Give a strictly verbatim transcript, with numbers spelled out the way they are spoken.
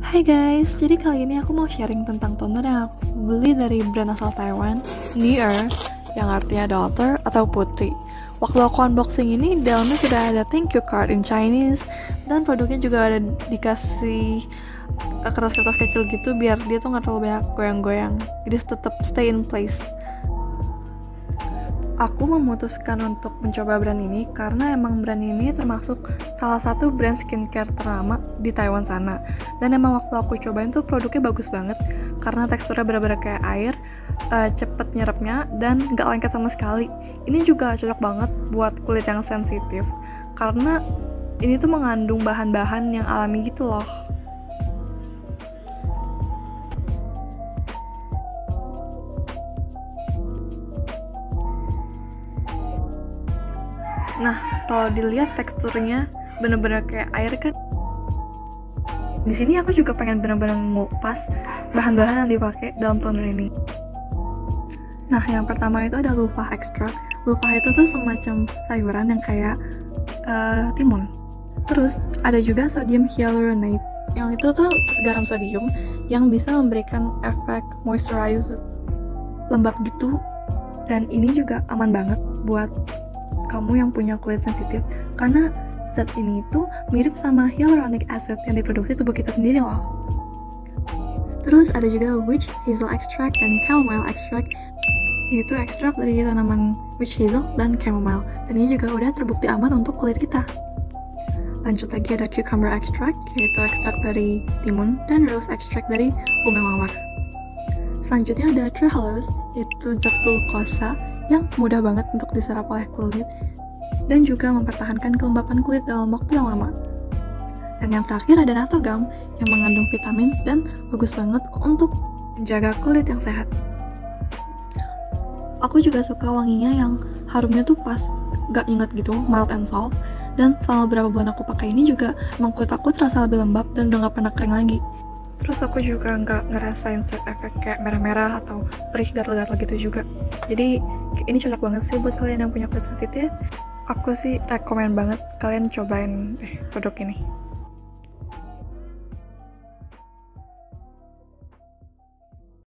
Hai guys, jadi kali ini aku mau sharing tentang toner yang aku beli dari brand asal Taiwan, Nier, yang artinya daughter atau putri. Waktu aku unboxing ini, di dalamnya sudah ada thank you card in Chinese, dan produknya juga ada dikasih eh, kertas-kertas kecil gitu biar dia tuh nggak terlalu banyak goyang-goyang, jadi tetap stay in place. Aku memutuskan untuk mencoba brand ini karena emang brand ini termasuk salah satu brand skincare ternama di Taiwan sana. Dan emang waktu aku cobain tuh produknya bagus banget karena teksturnya bener-bener kayak air, uh, cepet nyerapnya, dan gak lengket sama sekali. Ini juga cocok banget buat kulit yang sensitif karena ini tuh mengandung bahan-bahan yang alami gitu loh. Nah, kalau dilihat teksturnya bener-bener kayak air kan. Di sini aku juga pengen bener-bener ngupas bahan-bahan yang dipakai dalam toner ini. Nah, yang pertama itu ada loofah extract. Loofah itu tuh semacam sayuran yang kayak uh, timun. Terus ada juga sodium hyaluronate. Yang itu tuh garam sodium yang bisa memberikan efek moisturize lembab gitu. Dan ini juga aman banget buat kamu yang punya kulit sensitif karena zat ini itu mirip sama hyaluronic acid yang diproduksi tubuh kita sendiri loh. Terus ada juga witch hazel extract dan chamomile extract, yaitu ekstrak dari tanaman witch hazel dan chamomile, dan ini juga udah terbukti aman untuk kulit kita. Lanjut lagi ada cucumber extract, yaitu ekstrak dari timun, dan rose extract dari bunga mawar. Selanjutnya ada trehalose, yaitu zat glukosa yang mudah banget untuk diserap oleh kulit dan juga mempertahankan kelembapan kulit dalam waktu yang lama. Dan yang terakhir ada natogam yang mengandung vitamin dan bagus banget untuk menjaga kulit yang sehat. Aku juga suka wanginya yang harumnya tuh pas, gak inget gitu, mild and soft. Dan selama beberapa bulan aku pakai ini juga emang kulit aku terasa lebih lembab dan udah gak pernah kering lagi. Terus aku juga nggak ngerasain side effect kayak merah-merah atau perih gatal-gatal gitu juga. Jadi ini cocok banget sih buat kalian yang punya kulit sensitif. Aku sih rekomen banget kalian cobain deh produk ini.